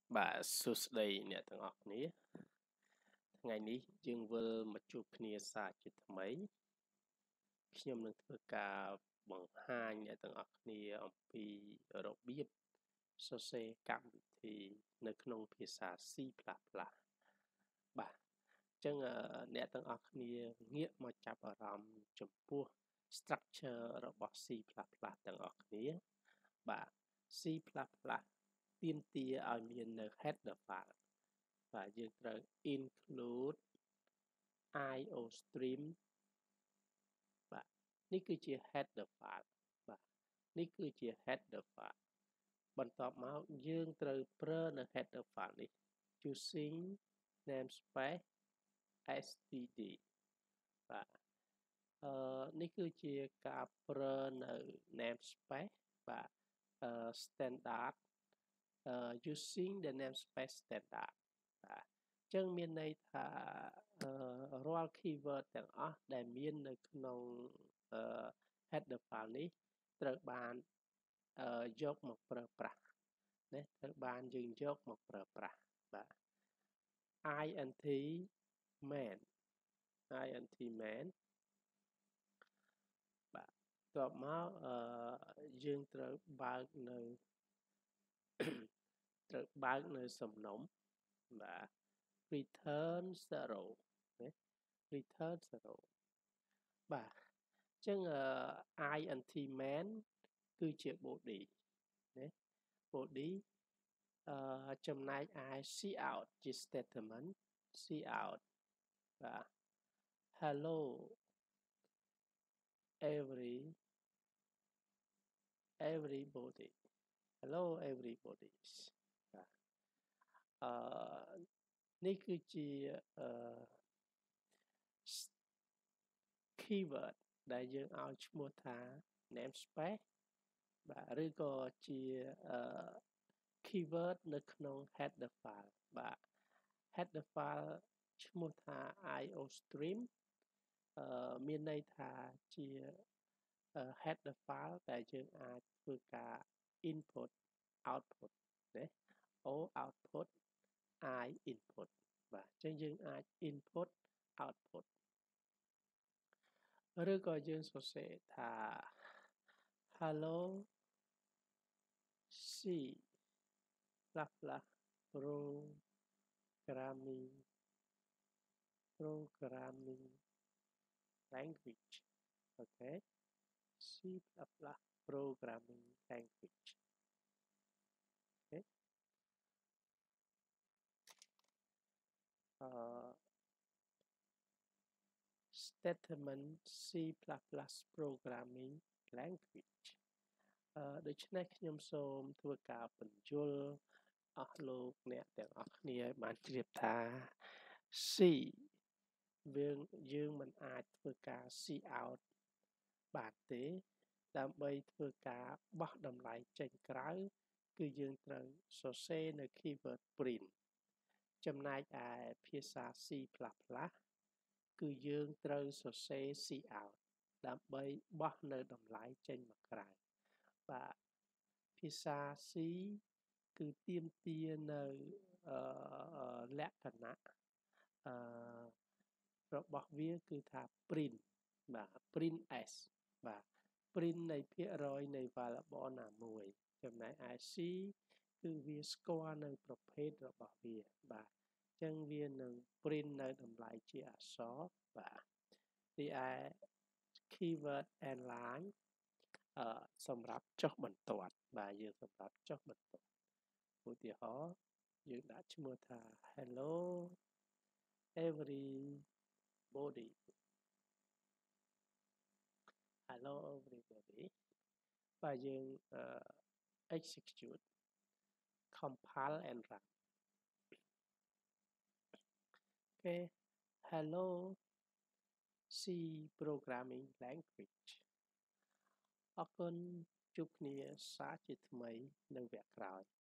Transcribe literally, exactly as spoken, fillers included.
Bà sụt đây nè thằng ọc ní ngày ní dương vơ mà chụp nia xa chụp mấy khi nhầm nâng thưa cả bằng hai nè thằng ọc ní ông pi ở độ biết so xe cảm thì nơi nông phía xa si plà plà bà chân nè thằng ọc ní nghĩa mà chạp ở rằm chụp bua structure របស់ C++ ទាំងអស់គ្នាបាទ C++ ទាមទារឲ្យមាននៅ header file បាទយើងត្រូវ include iostream បាទនេះគឺជា header file បាទនេះគឺជា header file បន្ទាប់មកយើងត្រូវប្រើនៅ header file នេះ using namespace std បាទអឺនេះគឺជាការប្រើនៅ namespace បាទ standard uh, using the namespace standard បាទអញ្ចឹងមានន័យថារាល់ keyword ទាំងអស់ដែលមាននៅក្នុង header file នេះត្រូវបានយកមកប្រើប្រាស់ណាត្រូវបានយើងយកមកប្រើប្រាស់បាទ int main int main បាទតបមកយើងត្រូវបើកនៅ ត្រូវបើកនៅសំណុំបាទ return zero ណា return zero បាទអញ្ចឹង int main គឺជា body ណា body អឺចំណែកឯ cout ជា statement cout បាទ hello every everybody hello everybody បាទអឺនេះគឺជាអឺ keyword ដែលយើងឲ្យឈ្មោះថា namespace បាទឬក៏ជាអឺ keyword នៅក្នុង header file បាទ header file ឈ្មោះថា iostream អឺមានន័យថាជា header file ដែលយើងអាចធ្វើការ input output ណា o output i input បាទអញ្ចឹងយើងអាច input output ឬក៏យើងសរសេរថា hello c programming programming language អូខេ C++ programming language អូខេអឺ statement C++ programming language អឺដូច្នេះខ្ញុំសូមធ្វើការបញ្យល់អស់លោកអ្នកទាំងអស់គ្នាឲ្យបានជ្រាបថា C យើងយើងមិនអាចធ្វើការ cout បានទេដើម្បីធ្វើការបោះតម្លៃចេញក្រៅគឺយើងត្រូវសរសេរនៅ keyword print ចំណែកឯភាសា C++ គឺយើងត្រូវសរសេរ cout ដើម្បីបោះនៅតម្លៃចេញមកក្រៅបាទភាសា C គឺទាមទារនៅលក្ខណៈអឺរបស់វាគឺថា print បាទ print s បាទ print នៃភាគរយនៃ variable ណាមួយចំណែកឯ C គឺវាស្គាល់នៅប្រភេទរបស់វាបាទអញ្ចឹងវានឹង print នៅតម្លៃជាអក្សរបាទទីឯ keyword and line អឺសម្រាប់ចុះបន្ទាត់បាទយើងសម្រាប់ចុះបន្ទាត់ឧទាហរណ៍យើងដាក់ឈ្មោះថា hello everybody hello everybody បាទយើង execute compile and run អូខេ hello C programming language អរគុណជួបគ្នាសាជាថ្មីនៅវគ្គក្រោយ